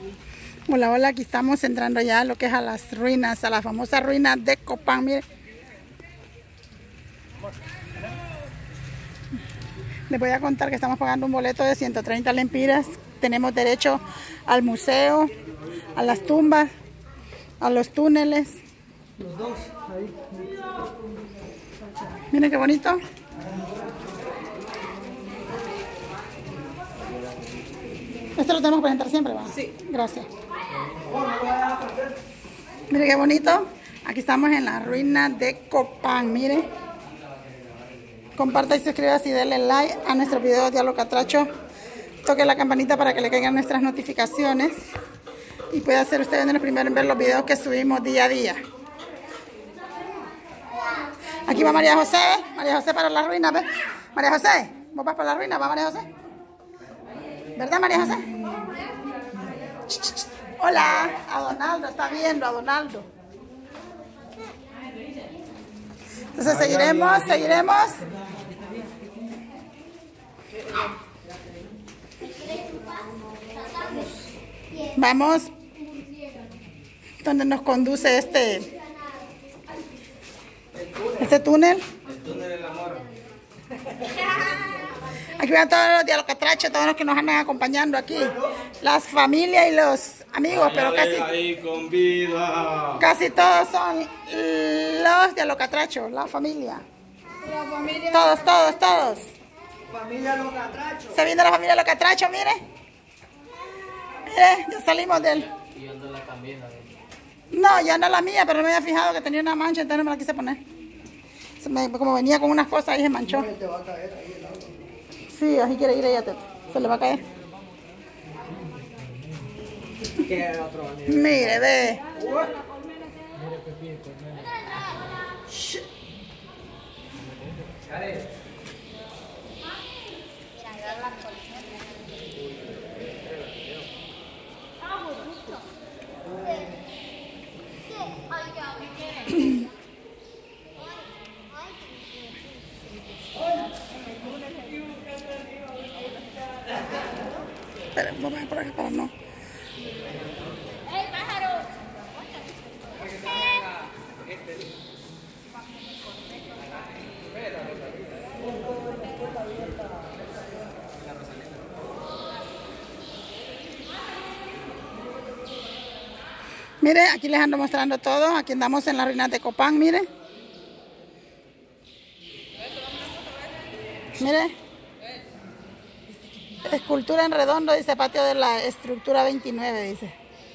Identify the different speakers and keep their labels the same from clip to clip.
Speaker 1: Hola, hola, aquí estamos entrando ya a lo que es a las ruinas, a las famosas ruinas de Copán, mire. Les voy a contar que estamos pagando un boleto de 130 lempiras. Tenemos derecho al museo, a las tumbas, a los túneles.
Speaker 2: Los dos, ahí.
Speaker 1: Miren qué bonito. Este lo tenemos que presentar siempre, ¿va? Sí. Gracias. Mire qué bonito. Aquí estamos en la ruina de Copán, mire. Comparta y suscríbase y denle like a nuestro video Diálogo Catracho. Toque la campanita para que le caigan nuestras notificaciones. Y pueda ser usted uno de los primeros en ver los videos que subimos día a día. Aquí va María José. María José para la ruina, ¿ves? María José, ¿vos vas para la ruina? ¿Va María José? ¿Verdad, María José? Hola, a Donaldo, está viendo a Donaldo. Entonces seguiremos. Vamos donde nos conduce este túnel.
Speaker 2: El túnel del amor.
Speaker 1: Aquí van todos los Diálogo Catracho, todos los que nos andan acompañando aquí. Las familias y los amigos, pero casi todos son los Diálogo Catracho, la familia. Todos.
Speaker 2: Familia Lo Catracho.
Speaker 1: Se viene la familia Lo Catracho, mire. Mire, ya salimos del...
Speaker 2: Y ando la camisa.
Speaker 1: No, ya no la mía, pero no me había fijado que tenía una mancha, entonces no me la quise poner. Como venía con unas cosas ahí se manchó.
Speaker 2: Te va a caer ahí el agua.
Speaker 1: Sí, así quiere ir ella, se le va a caer.
Speaker 2: ¿Qué otro?
Speaker 1: Mire, ve. Espera, vamos a por acá para no.
Speaker 3: ¡Ey, pájaro!
Speaker 1: Mire, aquí les ando mostrando todo. Aquí andamos en la ruina de Copán, mire. Mire. Escultura en redondo, dice patio de la estructura 29, dice.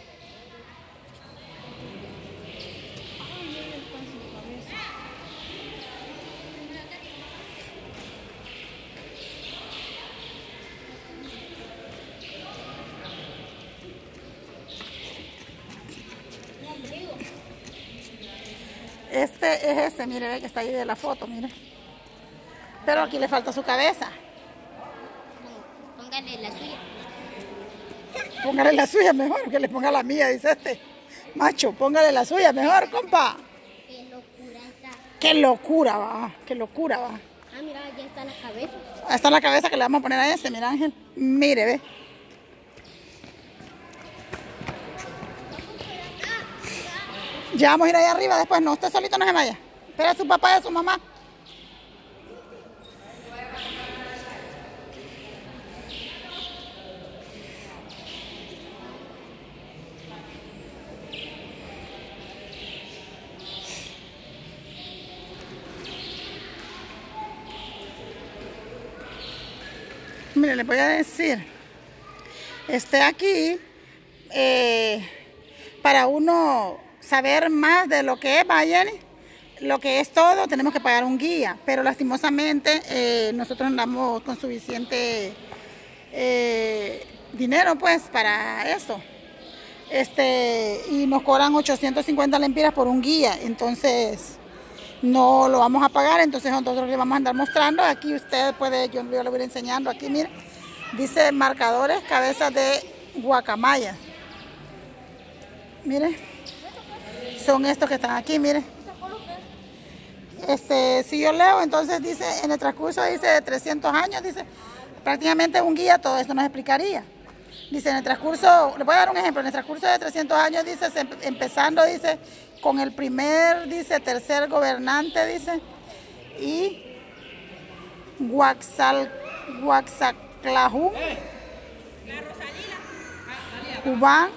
Speaker 1: Este es ese, mire, ve que está ahí de la foto, mire. Pero aquí le falta su cabeza.
Speaker 3: Póngale la suya.
Speaker 1: Póngale la suya mejor, que le ponga la mía, dice este. Macho, póngale la suya mejor, compa.
Speaker 3: Qué locura está.
Speaker 1: Qué locura va, qué locura va.
Speaker 3: Ah, mira, ya está la cabeza.
Speaker 1: Ahí está la cabeza que le vamos a poner a ese, mira Ángel. Mire, ve. Ya vamos a ir allá arriba después, no, usted solito no se vaya. Espera a su papá y a su mamá. Mire, les voy a decir, aquí, para uno saber más de lo que es Bayern, lo que es todo, tenemos que pagar un guía, pero lastimosamente nosotros andamos con suficiente dinero pues para eso. Y nos cobran 850 lempiras por un guía, entonces no lo vamos a pagar, entonces nosotros le vamos a andar mostrando. Aquí usted puede, yo le voy a ir enseñando, aquí mire, dice marcadores, cabezas de guacamaya. Mire, son estos que están aquí, mire. Si yo leo, entonces dice, en el transcurso dice de 300 años, dice, prácticamente un guía todo esto nos explicaría. Dice, en el transcurso, le voy a dar un ejemplo, en el transcurso de 300 años, dice, empezando, dice, con el primer, dice, tercer gobernante, dice, y Guaxaclajún, Cubán,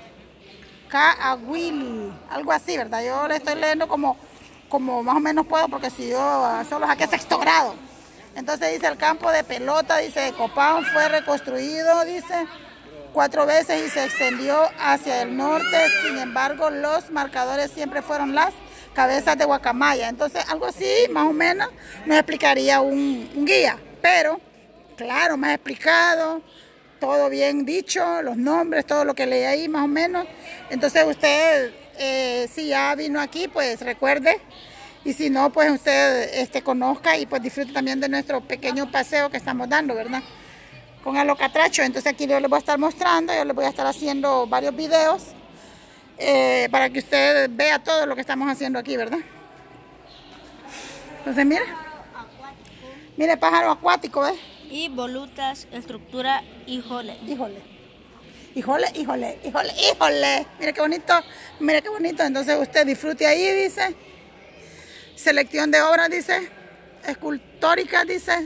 Speaker 1: Caahuili, algo así, ¿verdad? Yo le estoy leyendo como más o menos puedo, porque si yo solo saqué sexto grado. Entonces dice, el campo de pelota, dice, de Copán fue reconstruido, dice, 4 veces y se extendió hacia el norte. Sin embargo, los marcadores siempre fueron las cabezas de Guacamaya. Entonces, algo así, más o menos, nos explicaría un guía. Pero, claro, más explicado, todo bien dicho, los nombres, todo lo que leí ahí, más o menos. Entonces, usted, si ya vino aquí, pues recuerde. Y si no, pues usted conozca y pues disfrute también de nuestro pequeño paseo que estamos dando, ¿verdad? Con el locatracho. Entonces aquí yo les voy a estar mostrando, yo les voy a estar haciendo varios videos para que usted vea todo lo que estamos haciendo aquí, ¿verdad? Entonces mire pájaro acuático, ¿ves?
Speaker 3: Y volutas, estructura, híjole.
Speaker 1: Híjole. Mire qué bonito. Entonces usted disfrute ahí, dice. Selección de obras, dice. Escultóricas, dice.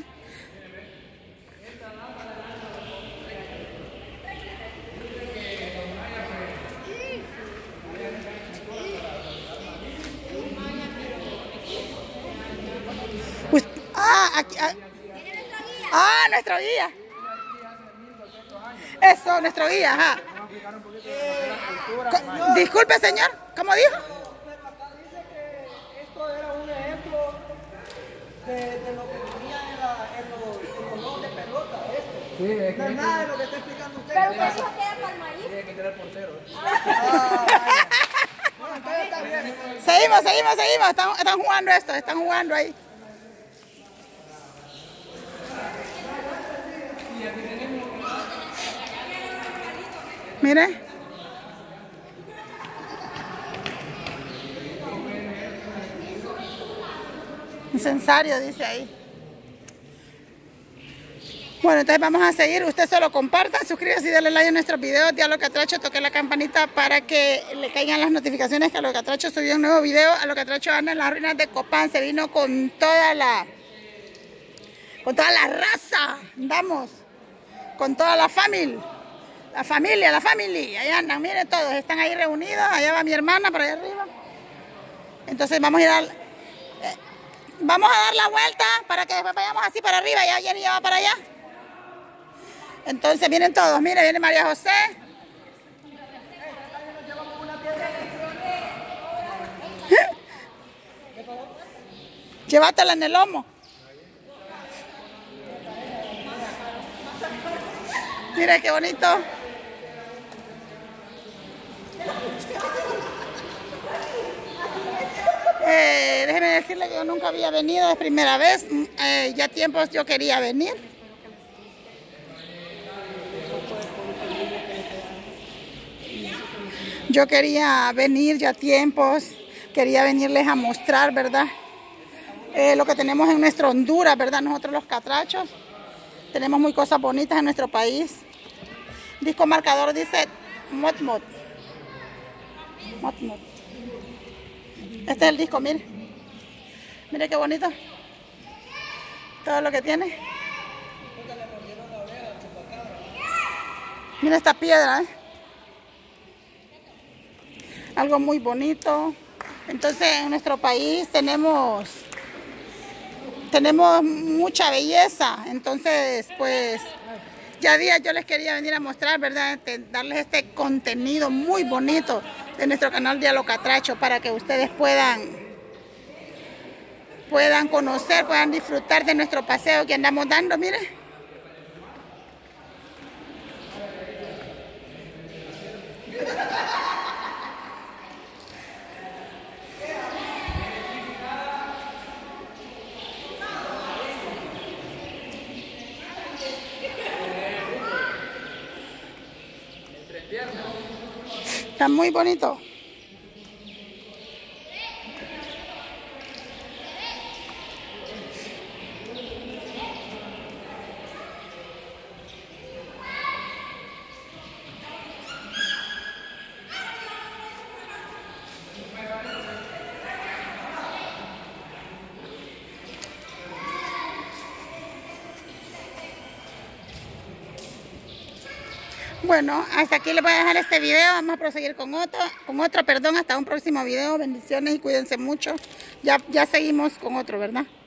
Speaker 1: Nuestro guía. Eso, nuestro guía, ajá. Disculpe, señor, ¿cómo dijo?
Speaker 2: Pero acá dice que esto era un ejemplo de lo que tenía en los juegos de pelota.
Speaker 4: Sí, es
Speaker 2: No es nada de lo que está explicando usted.
Speaker 3: Pero que eso queda para el maíz.
Speaker 4: Tiene que tener el portero.
Speaker 2: Bueno, entonces está bien.
Speaker 1: Seguimos. Están jugando esto, están jugando ahí. Mire. Incensario, dice ahí. Bueno, entonces vamos a seguir. Usted solo comparta, suscríbase y dale like a nuestros videos de A lo Catracho. Toque la campanita para que le caigan las notificaciones que A lo Catracho subió un nuevo video. A lo Catracho anda en las ruinas de Copán. Se vino con toda la raza. Andamos con toda la familia. La familia. Allá andan, miren todos, están ahí reunidos. Allá va mi hermana por allá arriba. Entonces vamos a ir vamos a dar la vuelta para que después vayamos así para arriba. Ya Jenny ya va para allá. Entonces vienen todos. Mire, viene María José. Llévatela en el lomo. Mire qué bonito. Déjeme decirle que yo nunca había venido, es primera vez. Ya tiempos yo quería venir. Yo quería venir ya tiempos. Quería venirles a mostrar, ¿verdad? Lo que tenemos en nuestra Honduras, ¿verdad? Nosotros los catrachos. Tenemos muy cosas bonitas en nuestro país. Disco marcador dice Motmot. Este es el disco, mire. Mire qué bonito. Todo lo que tiene. Mira esta piedra, ¿eh? Algo muy bonito. Entonces en nuestro país tenemos mucha belleza. Entonces pues ya días yo les quería venir a mostrar, ¿verdad? Darles este contenido muy bonito de nuestro canal de A lo Catracho para que ustedes puedan conocer, puedan disfrutar de nuestro paseo que andamos dando, mire. Está muy bonito. Bueno, hasta aquí les voy a dejar este video. Vamos a proseguir con otro, hasta un próximo video. Bendiciones y cuídense mucho. Ya seguimos con otro, ¿verdad?